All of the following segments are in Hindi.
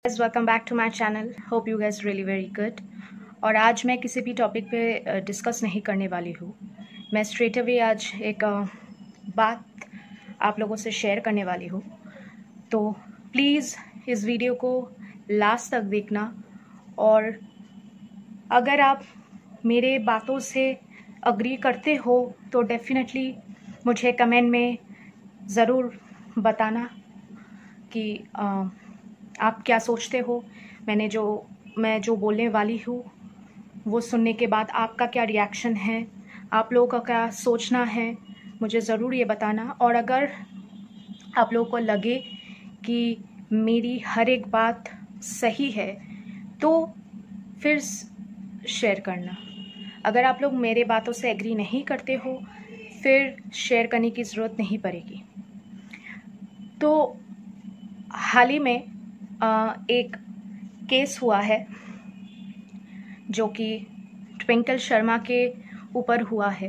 guys, welcome back to my channel. Hope you guys really very good. और आज मैं किसी भी टॉपिक पे डिस्कस नहीं करने वाली हूँ। मैं स्ट्रेट अवे आज एक बात आप लोगों से शेयर करने वाली हूँ। तो प्लीज़ इस वीडियो को लास्ट तक देखना, और अगर आप मेरे बातों से अग्री करते हो तो डेफिनेटली मुझे कमेंट में ज़रूर बताना कि आप क्या सोचते हो। मैं जो बोलने वाली हूँ वो सुनने के बाद आपका क्या रिएक्शन है, आप लोगों का क्या सोचना है, मुझे ज़रूर ये बताना। और अगर आप लोगों को लगे कि मेरी हर एक बात सही है तो फिर शेयर करना। अगर आप लोग मेरे बातों से एग्री नहीं करते हो फिर शेयर करने की ज़रूरत नहीं पड़ेगी। तो हाल ही में एक केस हुआ है जो कि ट्विंकल शर्मा के ऊपर हुआ है।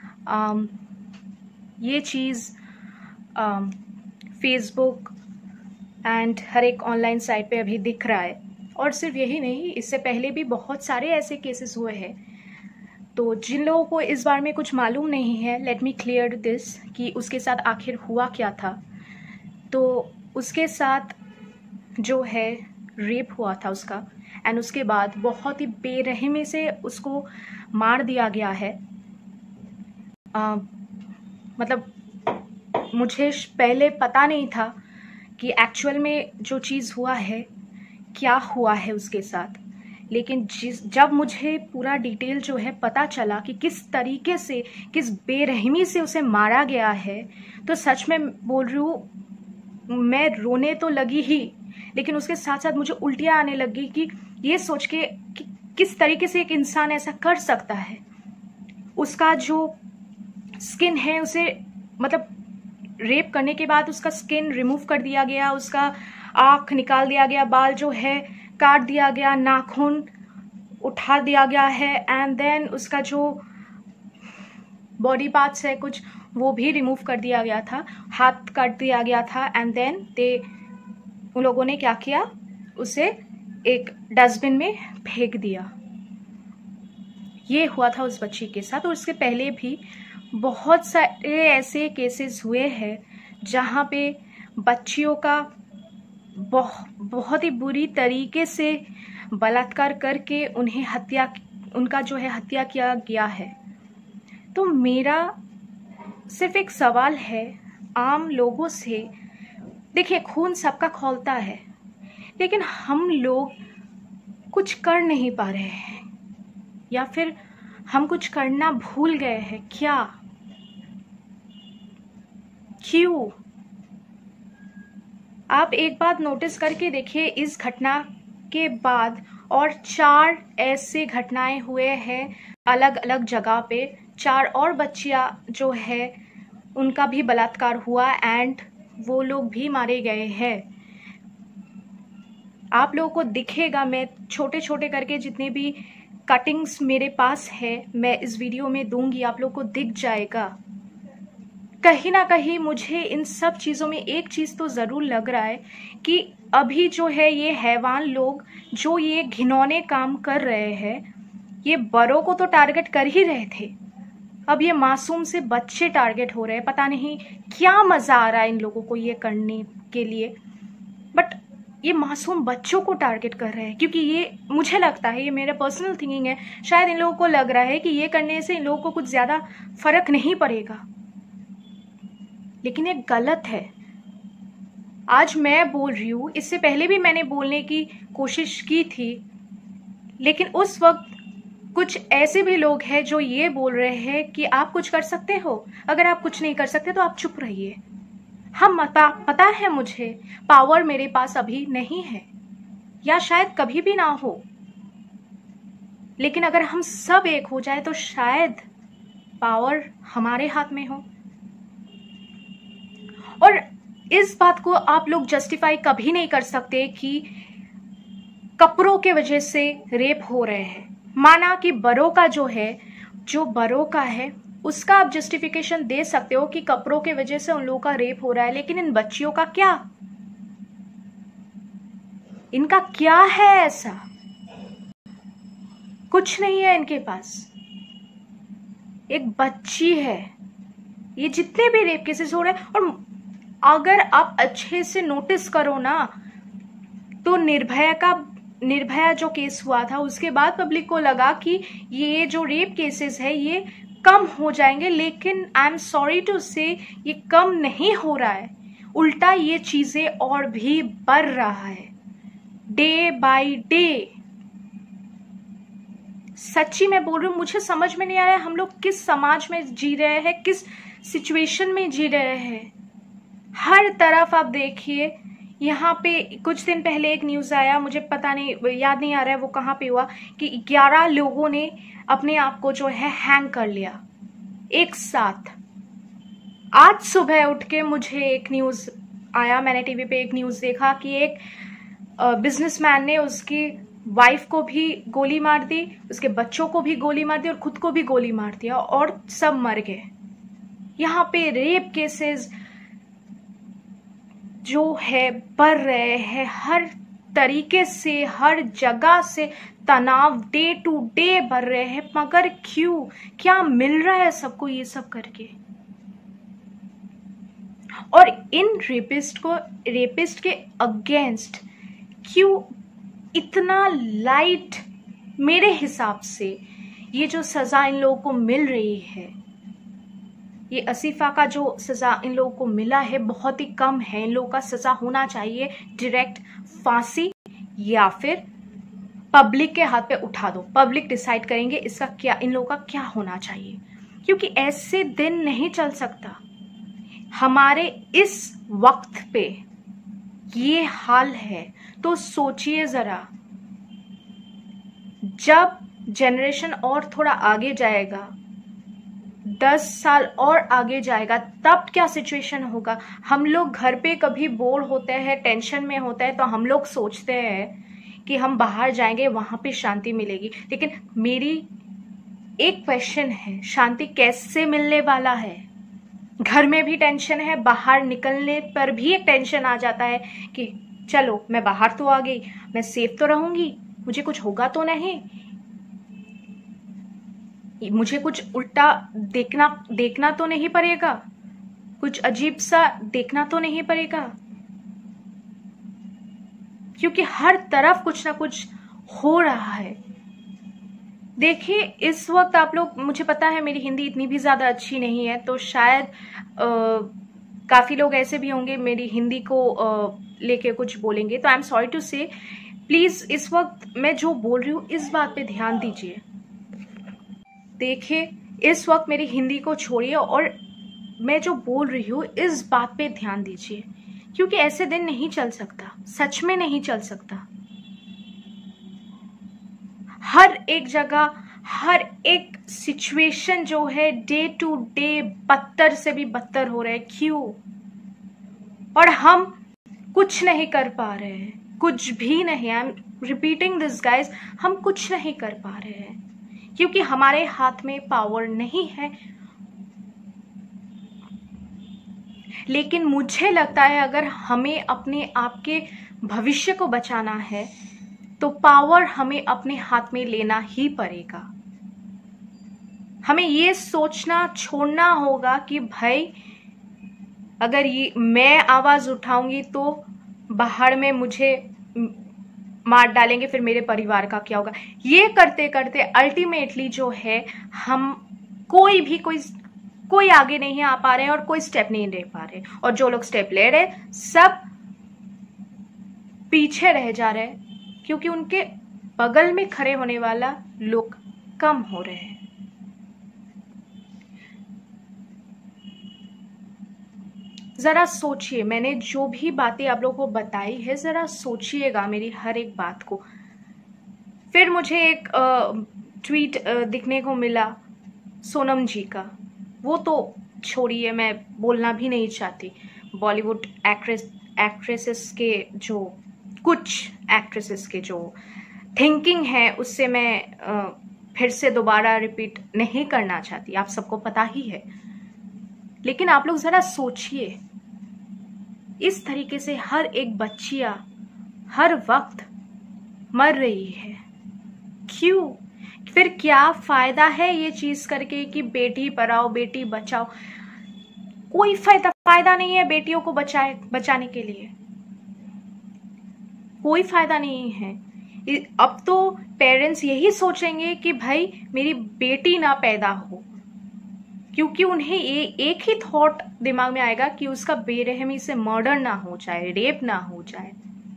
ये चीज़ फेसबुक एंड हर एक ऑनलाइन साइट पे अभी दिख रहा है, और सिर्फ यही नहीं, इससे पहले भी बहुत सारे ऐसे केसेस हुए हैं। तो जिन लोगों को इस बारे में कुछ मालूम नहीं है, लेट मी क्लियर दिस कि उसके साथ आखिर हुआ क्या था। तो उसके साथ जो है रेप हुआ था उसका, एंड उसके बाद बहुत ही बेरहमी से उसको मार दिया गया है। मतलब मुझे पहले पता नहीं था कि एक्चुअल में जो चीज़ हुआ है क्या हुआ है उसके साथ, लेकिन जब मुझे पूरा डिटेल जो है पता चला कि किस तरीके से, किस बेरहमी से उसे मारा गया है, तो सच में बोल रही हूँ, मैं रोने तो लगी ही, लेकिन उसके साथ साथ मुझे उल्टियाँ आने लगी कि ये सोच के कि किस तरीके से एक इंसान ऐसा कर सकता है। उसका जो स्किन है उसे मतलब रेप करने के बाद उसका स्किन रिमूव कर दिया गया, उसका आँख निकाल दिया गया, बाल जो है काट दिया गया, नाखून उठा दिया गया है, एंड देन उसका जो बॉडी पार्ट्स है कुछ वो भी रिमूव कर दिया गया था, हाथ काट दिया गया था, एंड देन उन लोगों ने क्या किया, उसे एक डस्टबिन में फेंक दिया। ये हुआ था उस बच्ची के साथ। और उसके पहले भी बहुत सारे ऐसे केसेस हुए हैं जहाँ पे बच्चियों का बहुत ही बुरी तरीके से बलात्कार करके उनका जो है हत्या किया गया है। तो मेरा सिर्फ एक सवाल है आम लोगों से, देखिए खून सबका खौलता है, लेकिन हम लोग कुछ कर नहीं पा रहे हैं, या फिर हम कुछ करना भूल गए हैं क्या? क्यों? आप एक बात नोटिस करके देखिए, इस घटना के बाद और 4 ऐसे घटनाएं हुए हैं अलग अलग जगह पे। 4 और बच्चियां जो है उनका भी बलात्कार हुआ एंड वो लोग भी मारे गए हैं। आप लोगों को दिखेगा, मैं छोटे छोटे करके जितने भी कटिंग्स मेरे पास है मैं इस वीडियो में दूंगी, आप लोगों को दिख जाएगा। कहीं ना कहीं मुझे इन सब चीज़ों में एक चीज़ तो ज़रूर लग रहा है कि अभी जो है ये हैवान लोग जो ये घिनौने काम कर रहे हैं, ये बड़ों को तो टारगेट कर ही रहे थे, अब ये मासूम से बच्चे टारगेट हो रहे हैं। पता नहीं क्या मजा आ रहा है इन लोगों को ये करने के लिए, बट ये मासूम बच्चों को टारगेट कर रहे हैं, क्योंकि ये मुझे लगता है, ये मेरा पर्सनल थिंकिंग है, शायद इन लोगों को लग रहा है कि ये करने से इन लोगों को कुछ ज्यादा फर्क नहीं पड़ेगा, लेकिन ये गलत है। आज मैं बोल रही हूँ, इससे पहले भी मैंने बोलने की कोशिश की थी, लेकिन उस वक्त कुछ ऐसे भी लोग हैं जो ये बोल रहे हैं कि आप कुछ कर सकते हो, अगर आप कुछ नहीं कर सकते तो आप चुप रहिए। पता है मुझे पावर मेरे पास अभी नहीं है, या शायद कभी भी ना हो, लेकिन अगर हम सब एक हो जाए तो शायद पावर हमारे हाथ में हो। और इस बात को आप लोग जस्टिफाई कभी नहीं कर सकते कि कपड़ों के वजह से रेप हो रहे हैं। माना कि बड़ों का जो बड़ों का है उसका आप जस्टिफिकेशन दे सकते हो कि कपड़ों के वजह से उन लोगों का रेप हो रहा है, लेकिन इन बच्चियों का क्या? इनका क्या है ऐसा? कुछ नहीं है इनके पास। एक बच्ची है। ये जितने भी रेप केसेस हो रहे हैं, और अगर आप अच्छे से नोटिस करो ना, तो निर्भया जो केस हुआ था उसके बाद पब्लिक को लगा कि ये जो रेप केसेस है ये कम हो जाएंगे, लेकिन आई एम सॉरी टू से ये कम नहीं हो रहा है। उल्टा ये चीजें और भी बढ़ रहा है डे बाय डे। सच्ची मैं बोल रही हूँ, मुझे समझ में नहीं आ रहा है हम लोग किस समाज में जी रहे हैं, किस सिचुएशन में जी रहे हैं। हर तरफ आप देखिए। यहाँ पे कुछ दिन पहले एक न्यूज आया, मुझे पता नहीं, याद नहीं आ रहा है वो कहाँ पे हुआ, कि 11 लोगों ने अपने आप को जो है हैंग कर लिया एक साथ। आज सुबह उठ के मुझे एक न्यूज आया, मैंने टीवी पे एक न्यूज देखा कि एक बिजनेसमैन ने उसकी वाइफ को भी गोली मार दी, उसके बच्चों को भी गोली मार दी और खुद को भी गोली मार दिया और सब मर गए। यहाँ पे रेप केसेस जो है बढ़ रहे हैं हर तरीके से, हर जगह से तनाव डे टू डे बढ़ रहे हैं। मगर क्यों? क्या मिल रहा है सबको ये सब करके? और इन रेपिस्ट के अगेंस्ट क्यों इतना लाइट? मेरे हिसाब से ये जो सजा इन लोगों को मिल रही है, ये असीफा का जो सजा इन लोगों को मिला है बहुत ही कम है। इन लोगों का सजा होना चाहिए डायरेक्ट फांसी, या फिर पब्लिक के हाथ पे उठा दो। पब्लिक डिसाइड करेंगे इसका क्या, इन लोगों का क्या होना चाहिए, क्योंकि ऐसे दिन नहीं चल सकता। हमारे इस वक्त पे ये हाल है तो सोचिए जरा, जब जनरेशन और थोड़ा आगे जाएगा, 10 साल और आगे जाएगा, तब क्या सिचुएशन होगा। हम लोग घर पे कभी बोर होते हैं, टेंशन में होते हैं, तो हम लोग सोचते हैं कि हम बाहर जाएंगे, वहां पे शांति मिलेगी। लेकिन मेरी एक क्वेश्चन है, शांति कैसे मिलने वाला है? घर में भी टेंशन है, बाहर निकलने पर भी एक टेंशन आ जाता है कि चलो मैं बाहर तो आ गई, मैं सेफ तो रहूंगी, मुझे कुछ होगा तो नहीं, मुझे कुछ उल्टा देखना तो नहीं पड़ेगा, कुछ अजीब सा देखना तो नहीं पड़ेगा, क्योंकि हर तरफ कुछ ना कुछ हो रहा है। देखिए इस वक्त आप लोग, मुझे पता है मेरी हिंदी इतनी भी ज्यादा अच्छी नहीं है, तो शायद काफी लोग ऐसे भी होंगे मेरी हिंदी को लेके कुछ बोलेंगे, तो I am sorry to say. Please इस वक्त मैं जो बोल रही हूँ इस बात पे ध्यान दीजिए। देखिए इस वक्त मेरी हिंदी को छोड़िए और मैं जो बोल रही हूँ इस बात पे ध्यान दीजिए, क्योंकि ऐसे दिन नहीं चल सकता, सच में नहीं चल सकता। हर एक जगह, हर एक सिचुएशन जो है डे टू डे बदतर से भी बदतर हो रहा है। क्यों? और हम कुछ नहीं कर पा रहे हैं, कुछ भी नहीं। I am repeating this guys, हम कुछ नहीं कर पा रहे हैं क्योंकि हमारे हाथ में पावर नहीं है। लेकिन मुझे लगता है अगर हमें अपने आप के भविष्य को बचाना है तो पावर हमें अपने हाथ में लेना ही पड़ेगा। हमें ये सोचना छोड़ना होगा कि भाई अगर ये मैं आवाज उठाऊंगी तो बाहर में मुझे मार डालेंगे, फिर मेरे परिवार का क्या होगा। ये करते करते अल्टीमेटली जो है हम कोई आगे नहीं आ पा रहे हैं और कोई स्टेप नहीं ले पा रहे, और जो लोग स्टेप ले रहे सब पीछे रह जा रहे हैं क्योंकि उनके बगल में खड़े होने वाला लोग कम हो रहे हैं। जरा सोचिए, मैंने जो भी बातें आप लोगों को बताई है जरा सोचिएगा मेरी हर एक बात को। फिर मुझे एक ट्वीट दिखने को मिला सोनम जी का, वो तो छोड़िए, मैं बोलना भी नहीं चाहती। बॉलीवुड एक्ट्रेसेस के जो कुछ एक्ट्रेसेस के जो थिंकिंग है उससे मैं फिर से दोबारा रिपीट नहीं करना चाहती, आप सबको पता ही है। लेकिन आप लोग जरा सोचिए, इस तरीके से हर एक बच्चियां, हर वक्त मर रही है। क्यों? फिर क्या फायदा है ये चीज करके कि बेटी पढ़ाओ बेटी बचाओ? कोई फायदा नहीं है बेटियों को बचाने के लिए, कोई फायदा नहीं है। अब तो पेरेंट्स यही सोचेंगे कि भाई मेरी बेटी ना पैदा हो, क्योंकि उन्हें एक ही थॉट दिमाग में आएगा कि उसका बेरहमी से मर्डर ना हो जाए, रेप ना हो जाए।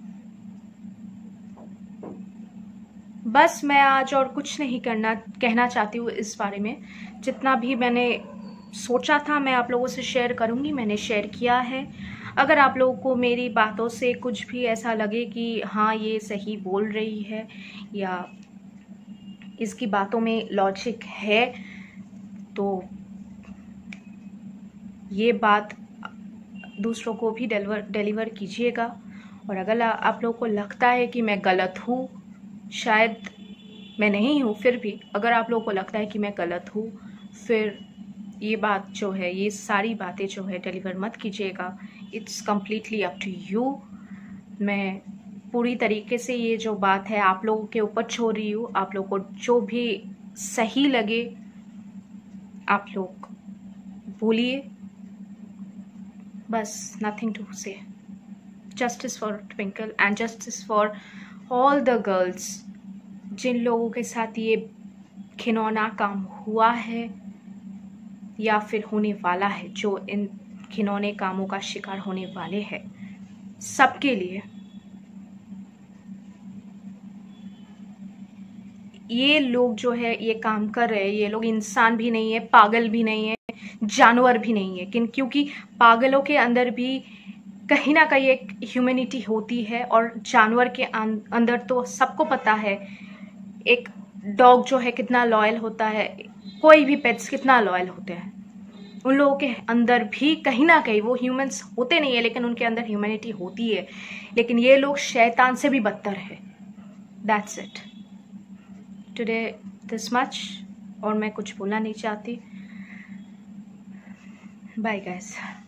बस मैं आज और कुछ नहीं कहना चाहती हूँ इस बारे में। जितना भी मैंने सोचा था मैं आप लोगों से शेयर करूंगी, मैंने शेयर किया है। अगर आप लोगों को मेरी बातों से कुछ भी ऐसा लगे कि हाँ ये सही बोल रही है या इसकी बातों में लॉजिक है, तो ये बात दूसरों को भी डिलीवर कीजिएगा। और अगर आप लोगों को लगता है कि मैं गलत हूँ, शायद मैं नहीं हूँ, फिर भी अगर आप लोगों को लगता है कि मैं गलत हूँ, फिर ये बात जो है, ये सारी बातें जो है डिलीवर मत कीजिएगा। It's completely up to you. मैं पूरी तरीके से ये जो बात है आप लोगों के ऊपर छोड़ रही हूँ। आप लोगों को जो भी सही लगे आप लोग बोलिए। बस nothing to say. Justice for Twinkle and justice for all the girls जिन लोगों के साथ ये घिनौना काम हुआ है या फिर होने वाला है, जो इन घिनौने कामों का शिकार होने वाले हैं, सबके लिए। ये लोग जो है ये काम कर रहे हैं, ये लोग इंसान भी नहीं है, पागल भी नहीं है, जानवर भी नहीं है। क्योंकि पागलों के अंदर भी कहीं ना कहीं एक ह्यूमैनिटी होती है, और जानवर के अंदर तो सबको पता है एक डॉग जो है कितना लॉयल होता है, कोई भी पेट्स कितना लॉयल होते हैं। उन लोगों के अंदर भी कहीं ना कहीं, वो ह्यूमंस होते नहीं है लेकिन उनके अंदर ह्यूमैनिटी होती है। लेकिन ये लोग शैतान से भी बदतर है। That's it today, this much. और मैं कुछ बोलना नहीं चाहती। Bye guys.